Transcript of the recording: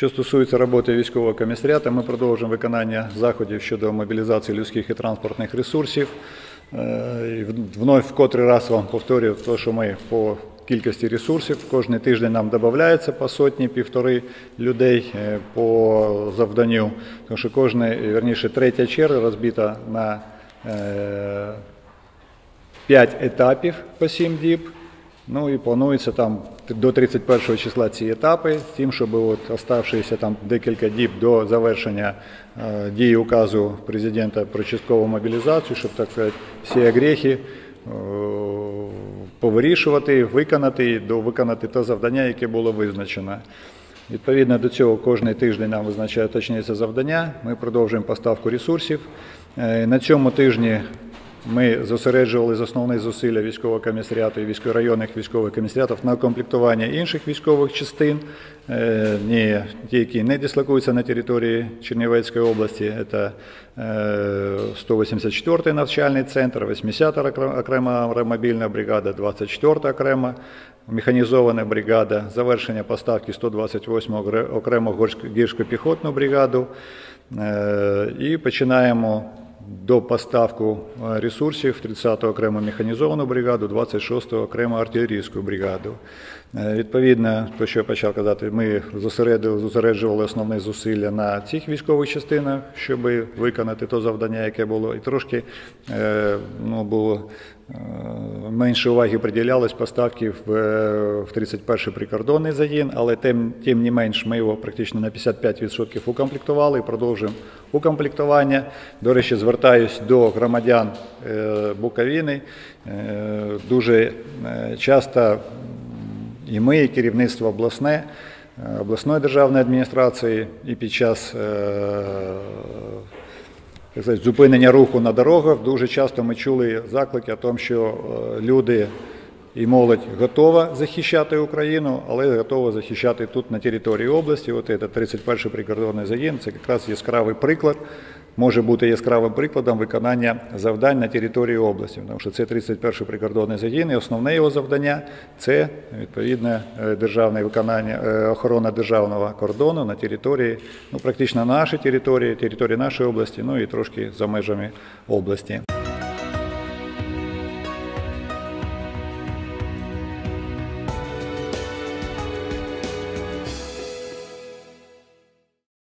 Що стосується роботи військового комісаріату, ми продовжуємо виконання заходів щодо мобілізації людських і транспортних ресурсів. Вновь в котрий раз вам повторюю, що ми по кількості ресурсів кожен тиждень нам додається по сотні-півтори людей по завданню, тому що третя черга розбита на 5 етапів по 7 діб. Ну і планується там до 31 числа ці етапи, тим, щоб оставшиеся там декілька діб до завершення дії указу президента про часткову мобілізацію, щоб, так сказати, всі огрехи повирішувати, виконати те завдання, яке було визначено. Відповідно до цього кожен тиждень нам визначає уточнюється завдання, ми продовжуємо поставку ресурсів. На цьому тижні ми зосереджували основні зусилля військового комісаріату і районних військових комісаріатів на комплектування інших військових частин, ті, які не дислокуються на території Чернівецької області. Це 184-й навчальний центр, 80-та окрема аеромобільна бригада, 24-та окрема механізована бригада, завершення поставки 128-го окрему гірсько-піхотну бригаду і починаємо до поставку ресурсів 30-ту окрему механізовану бригаду, 26-ту окрему артилерійську бригаду. Відповідно, те, що я почав казати, ми зосереджували основні зусилля на цих військових частинах, щоб виконати те завдання, яке було, і трошки було менше уваги приділялось поставки в 31-й прикордонний загін, але тим не менш ми його практично на 55% укомплектували і продовжуємо укомплектування. До речі, звертаюсь до громадян Буковини. Дуже часто і ми, і керівництво обласної державної адміністрації, і під час зупинення руху на дорогах дуже часто ми чули заклики о тому, що люди і молодь готова захищати Україну, але готова захищати тут на території області. От це 31-й прикордонний загін, це якраз яскравий приклад, може бути яскравим прикладом виконання завдань на території області. Тому що це 31-й прикордонний загін і основне його завдання – це відповідне державне виконання, охорона державного кордону на території, практично на нашій території нашої області, і трошки за межами області.